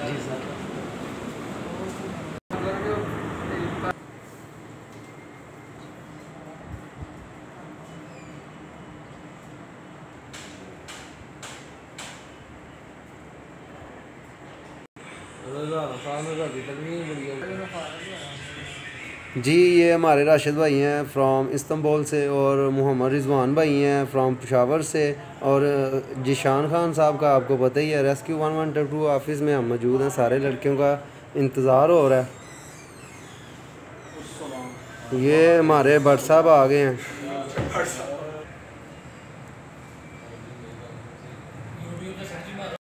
जी ये हमारे राशिद भाई हैं फ्रॉम इस्तांबुल से, और मोहम्मद रिजवान भाई हैं फ्रॉम पेशावर से, और जिशान खान साहब का आपको पता ही है। रेस्क्यू 112 ऑफिस में हम मौजूद हैं, सारे लड़कियों का इंतज़ार हो रहा है। ये हमारे भट्ट साहब आ गए हैं।